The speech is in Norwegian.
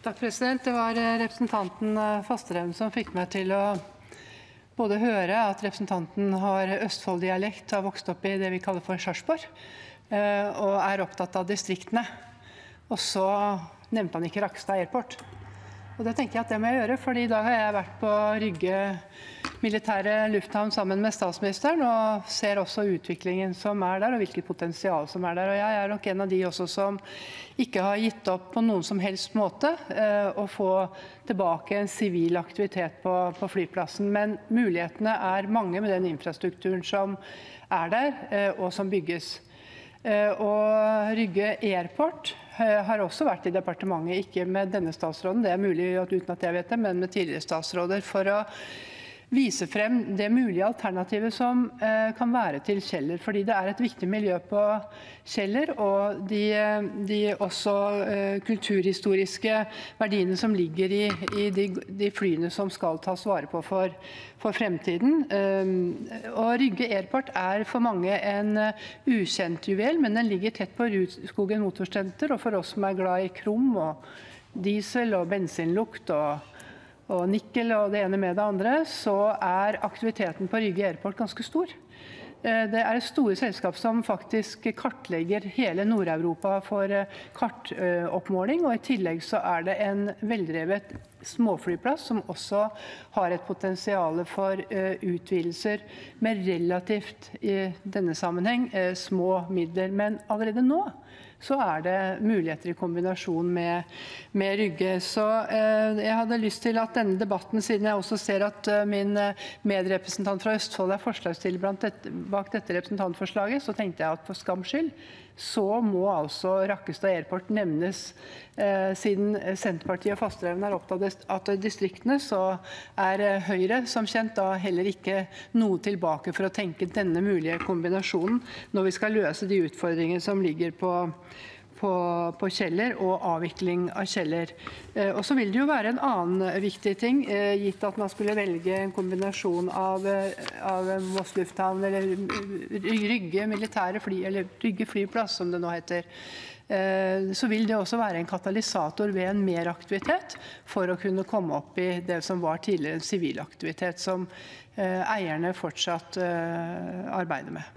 Takk, president. Det var representanten Fasteraune som fikk meg til å både høre at representanten har Østfold-dialekt, har vokst opp i det vi kaller for Sarpsborg, og er opptatt av distriktene. Og så nevnte han ikke Rakkestad Airport. Og det tenker jeg at det må jeg gjøre, fordi i dag har jeg vært på Rygge militære lufthavn sammen med statsministeren, og ser også utviklingen som er der, og hvilket potensial som er der. Og jeg er nok en av de også som ikke har gitt opp på noen som helst måte å få tilbake en sivil aktivitet på flyplassen. Men mulighetene er mange med den infrastrukturen som er der, og som bygges. Og Rygge Airport har også vært i departementet, ikke med denne statsråden, det er mulig uten at jeg vet det, men med tidligere statsråder, for å vise frem det mulige alternativet som kan være til Kjeller, fordi det er et viktig miljø på Kjeller, og de også kulturhistoriske verdiene som ligger i de flyene som skal tas vare på for fremtiden. Og Rygge Airport er for mange en ukjent juvel, men den ligger tett på Rudskogen motorsenter, og for oss som er glad i krom og diesel og bensinlukt og nikkel og det ene med det andre, så er aktiviteten på Rygge Airport ganske stor. Det er et store selskap som faktisk kartlegger hele Nord-Europa for kartoppmåling, og i tillegg så er det en veldrevet småflyplass som også har et potensial for utvidelser med relativt, i denne sammenheng, små midler. Men allerede nå så er det muligheter i kombinasjon med Rygge. Så jeg hadde lyst til at denne debatten, siden jeg også ser at min medrepresentant fra Østfold er forslagsstiller bak dette representantforslaget, så tenkte jeg at for skams skyld så må altså Rakkestad Airport nevnes. Siden Senterpartiet og Fasteraune er opptatt av distriktene, så er Høyre som kjent da heller ikke noe tilbake for å tenke denne mulige kombinasjonen når vi skal løse de utfordringene som ligger på Kjeller og avvikling av Kjeller. Og så vil det jo være en annen viktig ting, gitt at man skulle velge en kombinasjon av Moss lufthavn eller Rygge militære fly, eller Rygge flyplass som det nå heter. Så vil det også være en katalysator ved en mer aktivitet for å kunne komme opp i det som var tidligere en sivil aktivitet som eierne fortsatt arbeider med.